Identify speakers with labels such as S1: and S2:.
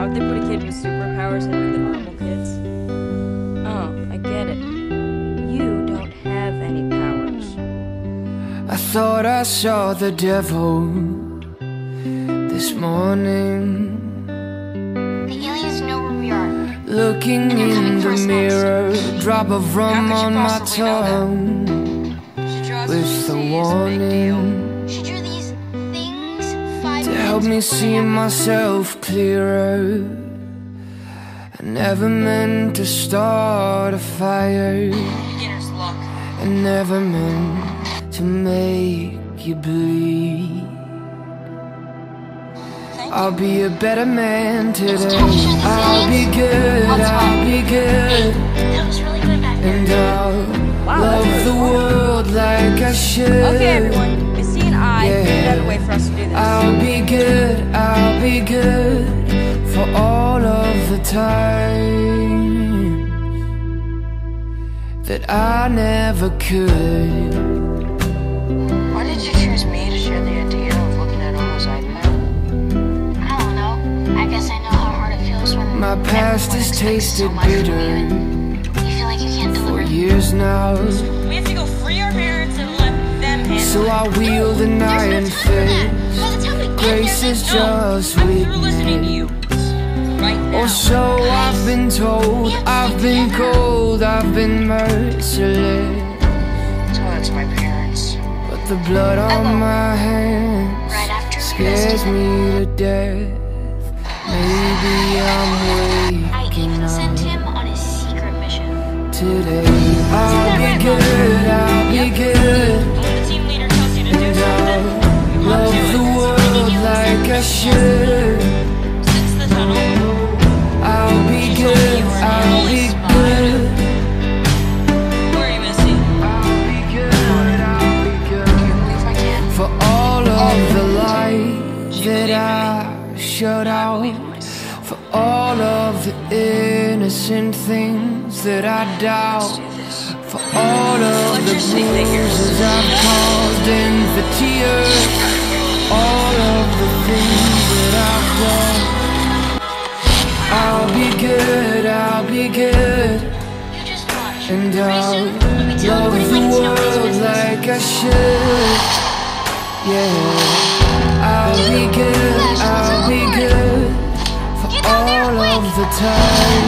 S1: would they put a kid with superpowers in with the normal kids? Oh, I get it. You don't have any powers.
S2: I thought I saw the devil this morning.
S3: The aliens know where we are.
S2: Looking in the mirror, drop of rum on my tongue with the warning
S3: She drew these things 5
S2: to help me see myself clearer. I never meant to start a fire,
S1: Beginner's luck.
S2: I never meant to make you bleed. I'll be a better man today. I'll be good, I'll be good.
S3: That was really good back there.
S2: And I'll love the world like I should.
S1: Okay, everyone. Missy and I figured out a way for us to do this.
S2: I'll be good, I'll be good for all of the times that I never could.
S4: Why did you choose me to share the idea of looking at Oma's iPad?
S3: I don't know. I guess I know how hard it feels when
S2: My past has tasted bitter
S3: you feel like you can't
S2: for
S3: deliver.
S2: years now.
S1: We have to go free our parents and let them handle
S2: So I wield an iron
S3: By
S2: fist.
S3: the time we get
S2: Grace
S3: there,
S2: is just
S1: I'm through listening to
S2: weakness.
S1: you. Right now.
S2: Or so I've been told. I've been cold, I've been merciless.
S4: Tell that to my parents.
S2: But the blood on my hands
S3: right after we
S2: scares
S3: rested.
S2: me to death. Maybe I'm
S3: I
S2: waking
S3: even sent
S2: up
S3: him on his secret mission.
S2: today. I'll be good, I'll be good.
S1: What the team leader tells you to do,
S2: And
S1: then
S2: I'll love the world like I should.
S1: sits the tunnel.
S2: I'll be good, I'll be good.
S1: Where are you, Missy?
S2: I'll be good, I'll be good.
S4: If I can.
S2: For all of the light that I shut out, for all of the innocent things that I doubt, for all of the bruises I've caused and the tears, all of the things that I've done. I'll be good, I'll be good.
S3: You just watch.
S2: And
S3: Pretty
S2: I'll
S3: soon, when we tell
S2: love
S3: everybody
S2: the
S3: it's nobody's
S2: world
S3: business.
S2: like I should. Yeah, I'll be good, I'll be good for all of the time